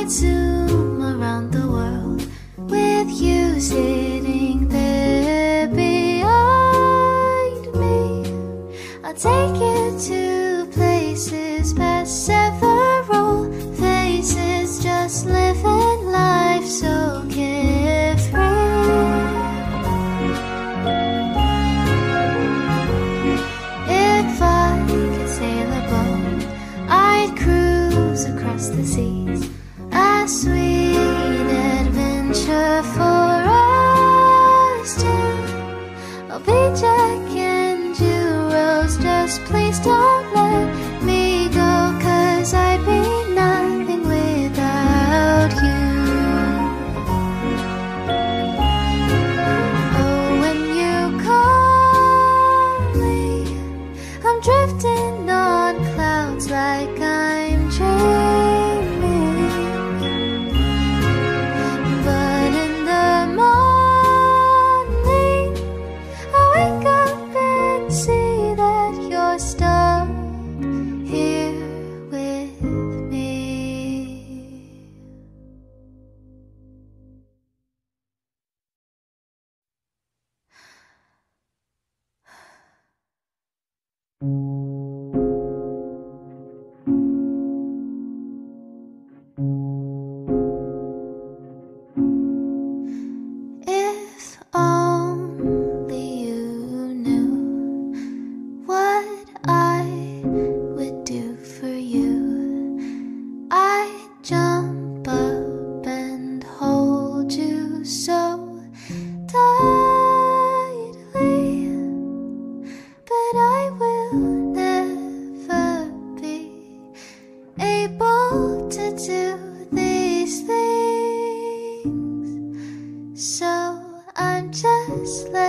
I'd zoom around the world with you sitting there behind me. I'll take you to places past several faces, just living life so carefree. If I could sail a boat, I'd cruise across the seas, a sweet adventure for us two. I'll be Jack and you, Rose, just please don't let me go, 'cause I'd be nothing without you. Oh, when you call me, I'm drifting on clouds like I'm dreaming. But in the morning, I wake up and see that you're stuck here with me. If only you knew what I would do for you, I'd jump up and hold you so tightly. But I will never be able to do these things, so I'm just letting